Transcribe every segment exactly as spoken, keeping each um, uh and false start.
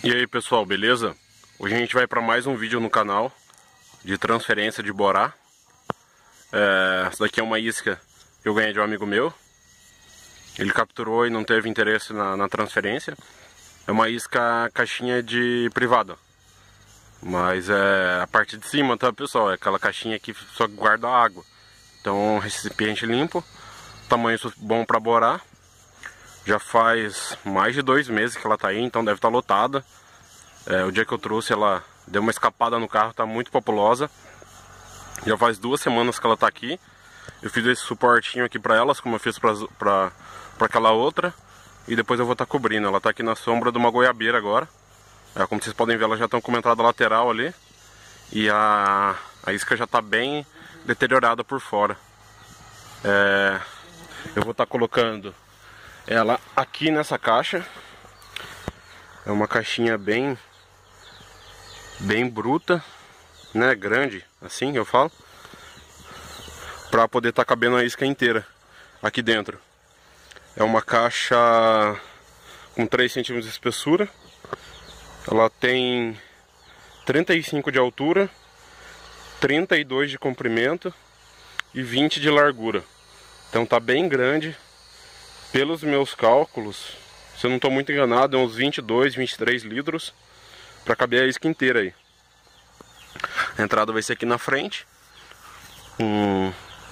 E aí pessoal, beleza? Hoje a gente vai para mais um vídeo no canal de transferência de borá. É, essa daqui é uma isca que eu ganhei de um amigo meu. Ele capturou e não teve interesse na, na transferência. É uma isca caixinha de privada, mas é a parte de cima, tá pessoal? É aquela caixinha que só guarda água. Então um recipiente limpo, tamanho bom para borar. Já faz mais de dois meses que ela tá aí, então deve estar lotada. É, o dia que eu trouxe ela deu uma escapada no carro, tá muito populosa. Já faz duas semanas que ela tá aqui. Eu fiz esse suportinho aqui pra elas, como eu fiz pra, pra, pra aquela outra. E depois eu vou estar tá cobrindo. Ela tá aqui na sombra de uma goiabeira agora. É, como vocês podem ver, ela já estão com uma entrada lateral ali. E a, a isca já tá bem deteriorada por fora. É, eu vou estar tá colocando ela aqui nessa caixa. É uma caixinha bem bem bruta, né, grande, assim eu falo, para poder estar tá cabendo a isca inteira aqui dentro. É uma caixa com três centímetros de espessura. Ela tem trinta e cinco de altura, trinta e dois de comprimento e vinte de largura. Então tá bem grande. Pelos meus cálculos, se eu não estou muito enganado, é uns vinte e dois, vinte e três litros para caber a isca inteira aí. A entrada vai ser aqui na frente, um...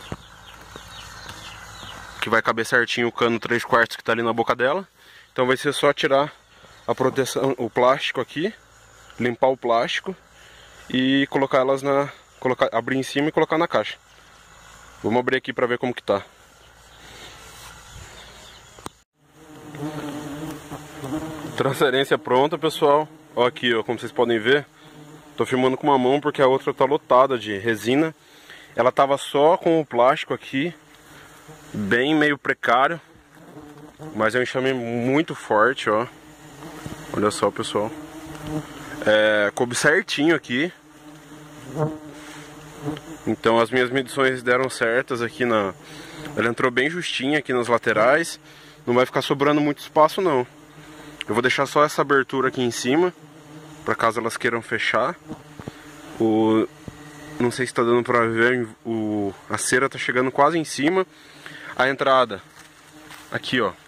que vai caber certinho o cano três quartos que está ali na boca dela. Então vai ser só tirar a proteção, o plástico aqui, limpar o plástico e colocar elas na, colocar, abrir em cima e colocar na caixa. Vamos abrir aqui para ver como que tá. Transferência pronta, pessoal. Ó, aqui, ó, como vocês podem ver, tô filmando com uma mão porque a outra tá lotada de resina. Ela tava só com o plástico aqui, bem meio precário, mas é um enxame muito forte, ó. Olha só, pessoal. É, coube certinho aqui. Então as minhas medições deram certas aqui na... Ela entrou bem justinha aqui nas laterais. Não vai ficar sobrando muito espaço, não. Eu vou deixar só essa abertura aqui em cima, para caso elas queiram fechar. O... Não sei se está dando para ver, o... a cera está chegando quase em cima. A entrada, aqui ó,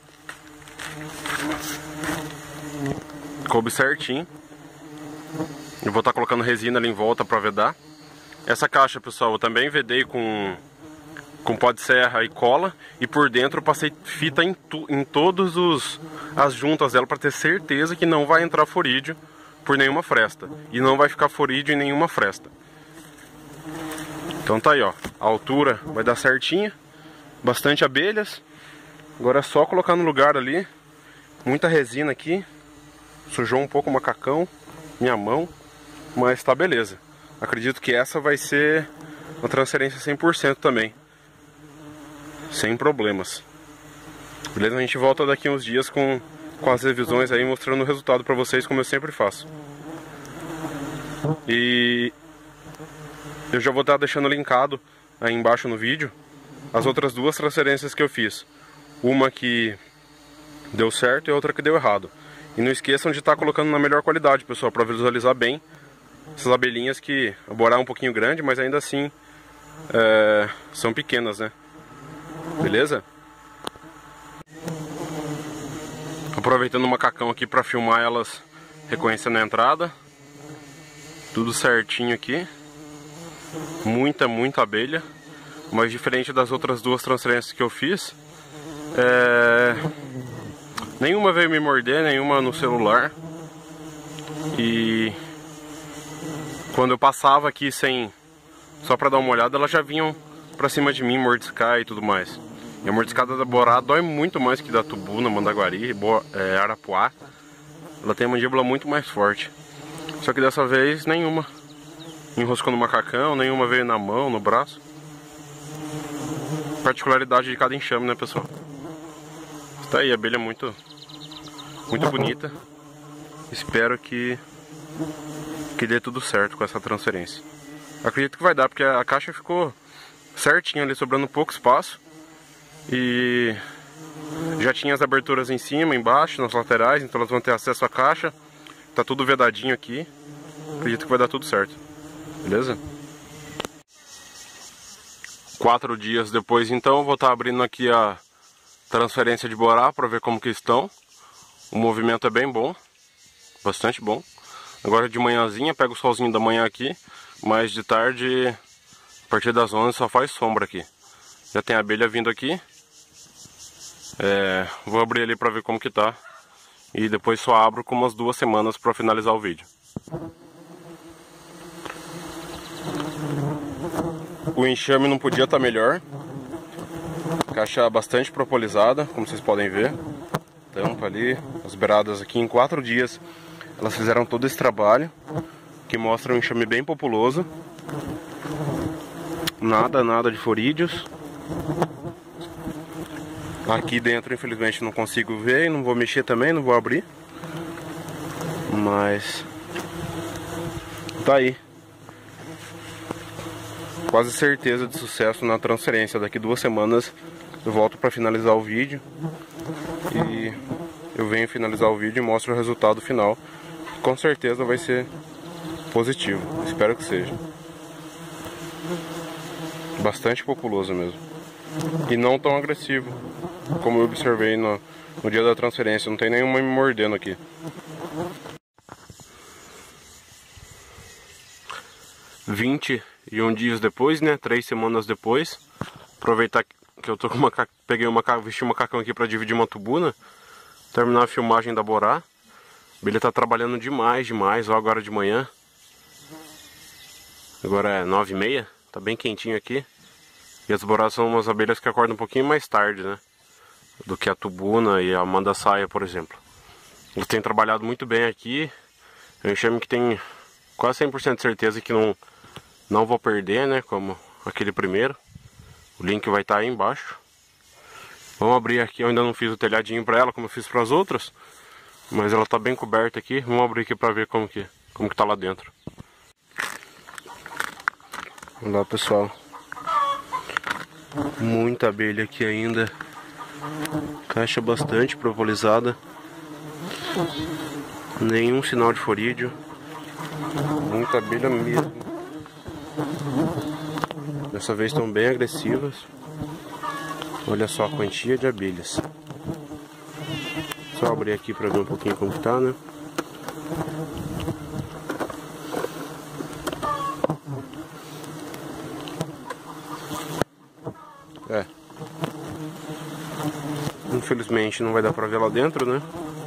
coube certinho. Eu vou estar tá colocando resina ali em volta para vedar. Essa caixa, pessoal, eu também vedei com... com pó de serra e cola, e por dentro eu passei fita em, tu, em todas os, as juntas dela para ter certeza que não vai entrar forídeo por nenhuma fresta, e não vai ficar forídeo em nenhuma fresta. Então tá aí, ó, a altura vai dar certinha, bastante abelhas. Agora é só colocar no lugar ali. Muita resina aqui, sujou um pouco o macacão, minha mão, mas tá beleza. Acredito que essa vai ser uma transferência cem por cento também, sem problemas. Beleza? A gente volta daqui uns dias com, com as revisões aí, mostrando o resultado pra vocês, como eu sempre faço. E eu já vou estar deixando linkado aí embaixo no vídeo as outras duas transferências que eu fiz. Uma que deu certo e outra que deu errado. E não esqueçam de estar colocando na melhor qualidade, pessoal, para visualizar bem essas abelhinhas, que a borá é um pouquinho grande, mas ainda assim é, são pequenas, né? Beleza? Aproveitando o macacão aqui para filmar elas reconhecendo a entrada. Tudo certinho aqui. Muita, muita abelha. Mas diferente das outras duas transferências que eu fiz, é... nenhuma veio me morder, nenhuma no celular. E quando eu passava aqui sem, só para dar uma olhada, elas já vinham pra cima de mim, mordiscar e tudo mais. E a mordiscada da borá dói muito mais que da tubuna, mandaguari, bo, é, arapuá. Ela tem a mandíbula muito mais forte. Só que dessa vez nenhuma enroscou no macacão, nenhuma veio na mão, no braço. Particularidade de cada enxame, né, pessoal? Está aí, a abelha muito, muito bonita. Espero que, que dê tudo certo com essa transferência. Acredito que vai dar, porque a caixa ficou certinho ali, sobrando pouco espaço. E já tinha as aberturas em cima, embaixo, nas laterais, então elas vão ter acesso à caixa. tá tudo vedadinho aqui. Acredito que vai dar tudo certo. Beleza? Quatro dias depois então, vou estar abrindo aqui a transferência de Borá para ver como que estão. O movimento é bem bom, bastante bom. Agora de manhãzinha, pega o solzinho da manhã aqui, mas de tarde, a partir das onze, só faz sombra aqui. Já tem abelha vindo aqui. É, vou abrir ali para ver como que tá. E depois só abro com umas duas semanas para finalizar o vídeo. O enxame não podia estar melhor. Caixa bastante propolizada, como vocês podem ver. Tampa ali, as beiradas aqui. Em quatro dias elas fizeram todo esse trabalho, que mostra um enxame bem populoso. Nada, nada de forídeos. Aqui dentro infelizmente não consigo ver e não vou mexer também, não vou abrir. Mas tá aí. Quase certeza de sucesso na transferência. Daqui duas semanas eu volto para finalizar o vídeo. E eu venho finalizar o vídeo e mostro o resultado final. Com certeza vai ser positivo. Espero que seja. Bastante populoso mesmo. E não tão agressivo como eu observei no, no dia da transferência. Não tem nenhuma me mordendo aqui. vinte e um dias depois, né? Três semanas depois. Aproveitar que eu tô com uma peguei uma vesti um macacão aqui para dividir uma tubuna. Terminar a filmagem da Borá. A abelha tá trabalhando demais, demais. Ó, agora de manhã. Agora é nove e meia. Tá bem quentinho aqui. E as Borás são umas abelhas que acordam um pouquinho mais tarde, né? Do que a tubuna e a manda-saia, por exemplo. Eles têm trabalhado muito bem aqui. Eu enxame que tem quase cem por cento de certeza que não, não vou perder, né? Como aquele primeiro. O link vai estar aí embaixo. Vamos abrir aqui. Eu ainda não fiz o telhadinho para ela, como eu fiz para as outras. Mas ela tá bem coberta aqui. Vamos abrir aqui para ver como que, como que tá lá dentro. Vamos lá, pessoal. Muita abelha aqui ainda. Caixa bastante propolizada. Nenhum sinal de forídeo. Muita abelha mesmo. Dessa vez estão bem agressivas. Olha só a quantia de abelhas. Só abrir aqui para ver um pouquinho como que tá, né? É. Infelizmente não vai dar pra ver lá dentro, né?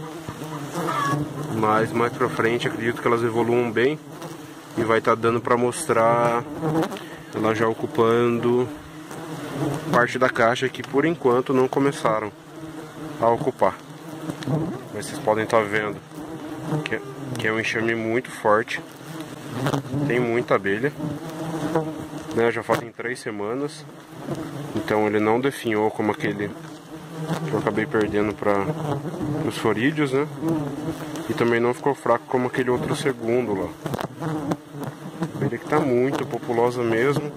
Mas mais pra frente acredito que elas evoluam bem. E vai estar dando pra mostrar ela já ocupando parte da caixa que por enquanto não começaram a ocupar. Mas vocês podem estar vendo que é, que é um enxame muito forte. Tem muita abelha, né? Já fazem três semanas. Então ele não definhou como aquele que eu acabei perdendo para os forídeos, né? E também não ficou fraco como aquele outro segundo lá. Ele que tá muito populosa mesmo.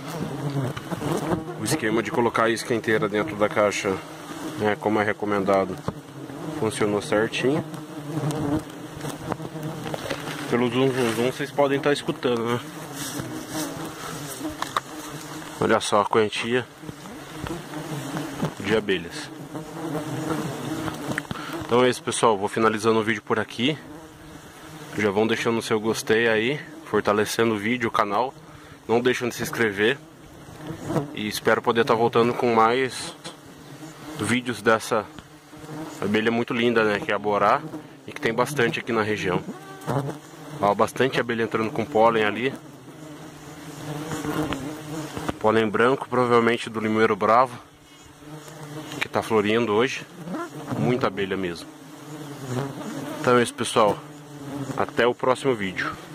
O esquema de colocar a isca inteira dentro da caixa, né, como é recomendado, funcionou certinho. Pelo zoom zoom zoom vocês podem estar escutando, né? Olha só a quantia de abelhas. Então é isso, pessoal. Vou finalizando o vídeo por aqui. Já vão deixando o seu gostei aí, fortalecendo o vídeo, o canal. Não deixem de se inscrever. E espero poder estar voltando com mais vídeos dessa abelha muito linda, né? Que é a Borá. E que tem bastante aqui na região. Ó, bastante abelha entrando com pólen ali. Pólen branco, provavelmente do limoeiro bravo, que está florindo hoje. Muita abelha mesmo. Então é isso, pessoal. Até o próximo vídeo.